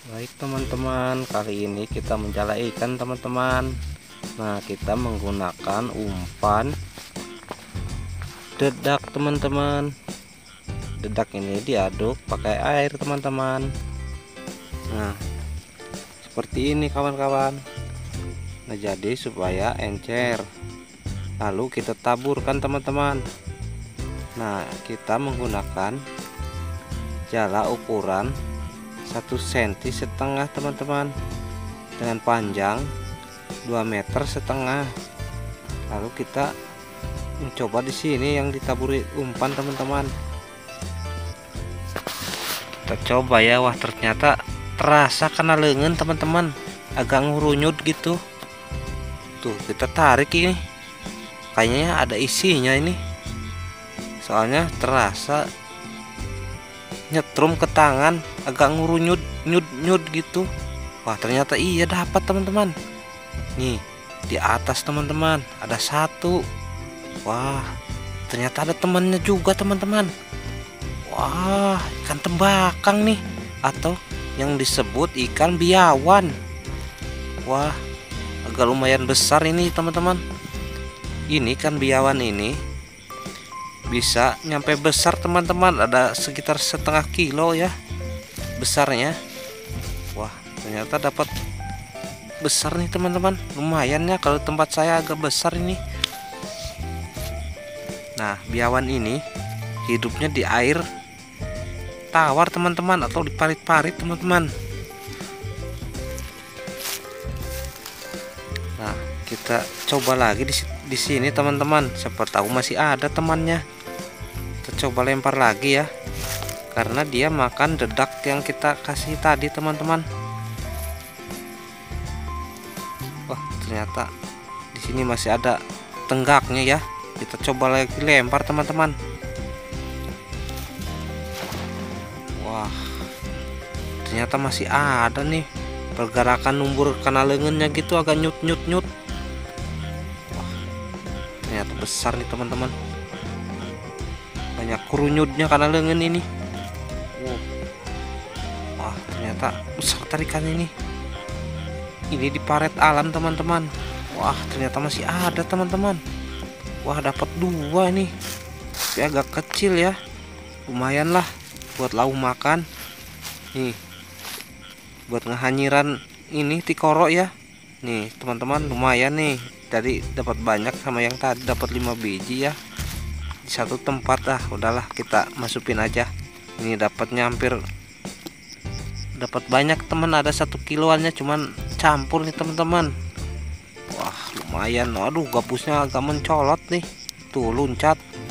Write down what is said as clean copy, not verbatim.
Baik teman-teman, kali ini kita menjala ikan teman-teman. Nah, kita menggunakan umpan dedak teman-teman. Dedak ini diaduk pakai air teman-teman. Nah, seperti ini kawan-kawan. Nah, jadi supaya encer, lalu kita taburkan teman-teman. Nah, kita menggunakan jala ukuran 1,5 cm teman-teman, dengan panjang 2,5 meter. Lalu kita mencoba di sini yang ditaburi umpan teman-teman. Kita coba ya, wah ternyata terasa kena lengan teman-teman, agak ngurunyut gitu. Tuh kita tarik ini, kayaknya ada isinya ini, soalnya terasa nyetrum ke tangan, agak ngurunyut nyut gitu. Wah ternyata iya dapat teman-teman. Nih di atas teman-teman ada satu. Wah ternyata ada temannya juga teman-teman. Wah ikan tembakang nih, atau yang disebut ikan biawan. Wah agak lumayan besar ini teman-teman. Ini ikan biawan ini bisa nyampe besar teman-teman, ada sekitar 0,5 kilo ya besarnya. Wah ternyata dapat besar nih teman-teman, lumayan ya, kalau tempat saya agak besar ini. Nah biawan ini hidupnya di air tawar teman-teman, atau di parit-parit teman-teman. Nah kita coba lagi di sini teman-teman, siapa tahu masih ada temannya. Kita coba lempar lagi ya, karena dia makan dedak yang kita kasih tadi teman-teman. Wah ternyata di sini masih ada tenggaknya ya. Kita coba lagi lempar teman-teman. Wah ternyata masih ada nih, pergerakan numbur kena lengannya gitu, agak nyut. Wah ternyata besar nih teman-teman, banyak kurunyutnya karena lengan ini. Wah ternyata besar tarikan ini di paret alam teman-teman. Wah ternyata masih ada teman-teman. Wah dapat 2 nih, tapi agak kecil ya, lumayan lah buat lauk makan nih, buat ngehanyiran ini tikoro ya. Nih teman-teman lumayan nih, tadi dapat banyak sama yang tadi dapat 5 biji ya di satu tempat. Udahlah kita masukin aja. Ini dapatnya hampir dapat banyak teman, ada 1 kiloannya, cuman campur nih teman-teman. Wah lumayan. Aduh gabusnya agak mencolot nih, tuh luncat.